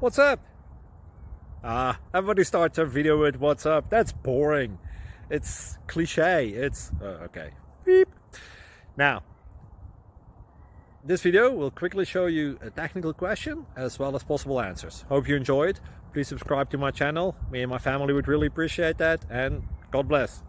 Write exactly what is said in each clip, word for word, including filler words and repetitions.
What's up? Ah, everybody starts a video with what's up. That's boring. It's cliche. It's uh, okay. Beep. Now, this video will quickly show you a technical question as well as possible answers. Hope you enjoyed. Please subscribe to my channel. Me and my family would really appreciate that, and God bless.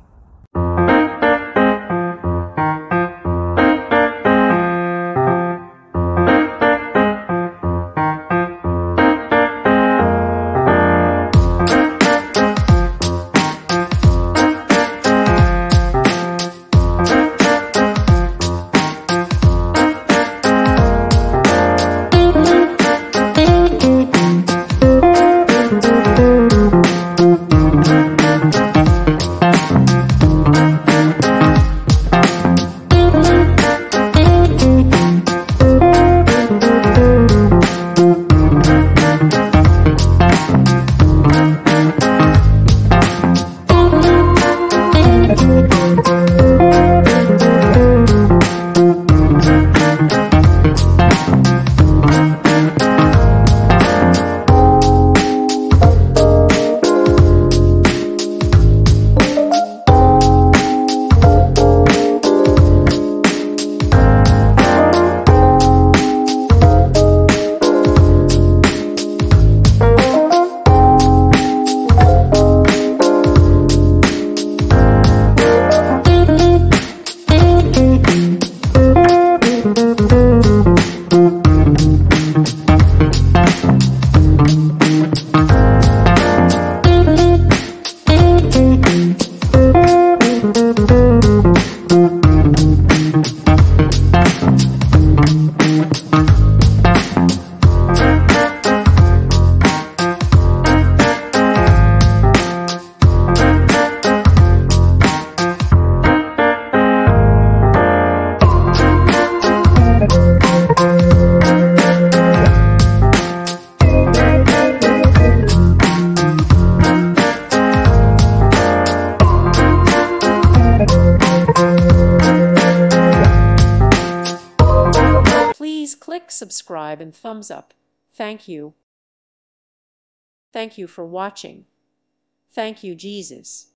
Please click subscribe and thumbs up. Thank you. Thank you for watching. Thank you, Jesus.